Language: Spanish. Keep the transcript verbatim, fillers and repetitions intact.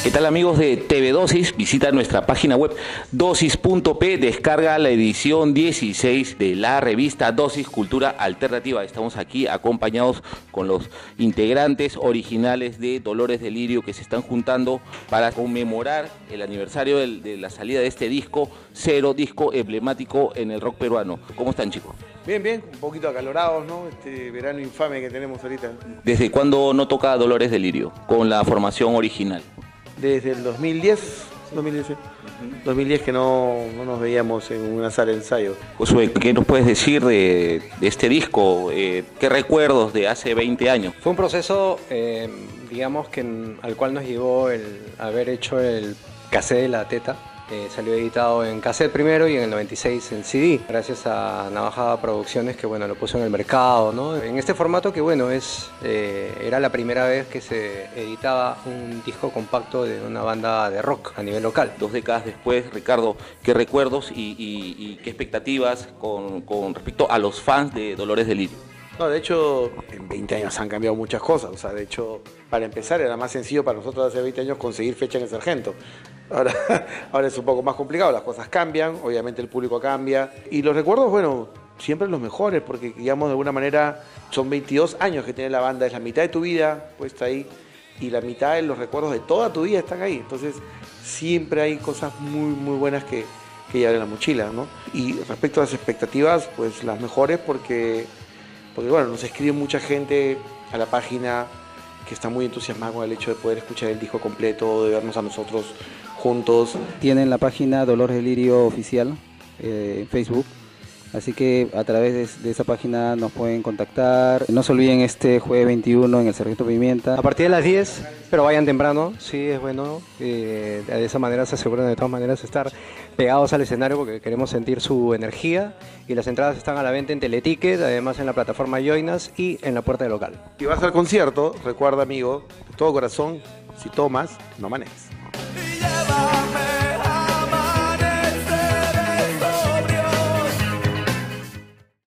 ¿Qué tal amigos de T V Dosis? Visita nuestra página web dosis punto p, descarga la edición dieciséis de la revista Dosis Cultura Alternativa. Estamos aquí acompañados con los integrantes originales de Dolores de Lirio que se están juntando para conmemorar el aniversario del, de la salida de este disco, Cero, disco emblemático en el rock peruano. ¿Cómo están, chicos? Bien, bien, un poquito acalorados, ¿no? Este verano infame que tenemos ahorita. ¿Desde cuándo no toca Dolores de Lirio con la formación original? Desde el dos mil diez, dos mil diez, dos mil diez que no, no nos veíamos en una sala de ensayo. Josué, ¿qué nos puedes decir de, de este disco? Eh, ¿Qué recuerdos de hace veinte años? Fue un proceso, eh, digamos, que al cual nos llevó el haber hecho el cassette de La Teta. Eh, salió editado en cassette primero y en el noventa y seis en C D, gracias a Navaja Producciones, que bueno, lo puso en el mercado, ¿no? En este formato que bueno, es, eh, era la primera vez que se editaba un disco compacto de una banda de rock a nivel local. Dos décadas después, Ricardo, ¿qué recuerdos y, y, y qué expectativas con, con respecto a los fans de Dolores de Lirio? No, de hecho, en veinte años han cambiado muchas cosas. O sea, de hecho, para empezar, era más sencillo para nosotros hace veinte años conseguir fecha en el Sargento. Ahora, ahora es un poco más complicado, las cosas cambian, obviamente el público cambia. Y los recuerdos, bueno, siempre los mejores, porque digamos, de alguna manera, son veintidós años que tiene la banda, es la mitad de tu vida puesta ahí, y la mitad de los recuerdos de toda tu vida están ahí. Entonces, siempre hay cosas muy, muy buenas que, que llevar en la mochila, ¿no? Y respecto a las expectativas, pues las mejores, porque... Porque bueno, nos escribe mucha gente a la página que está muy entusiasmada con el hecho de poder escuchar el disco completo, de vernos a nosotros juntos. Tienen la página Dolores de Lirio Oficial eh, en Facebook, así que a través de, de esa página nos pueden contactar. No se olviden este jueves veintiuno en el Sargento Pimienta. A partir de las diez, pero vayan temprano, sí, es bueno. Eh, de esa manera se aseguran de todas maneras estar pegados al escenario porque queremos sentir su energía, y las entradas están a la venta en Teleticket, además en la plataforma Joinas y en la puerta del local. Si vas al concierto, recuerda, amigo, de todo corazón, si tomas, no manejes.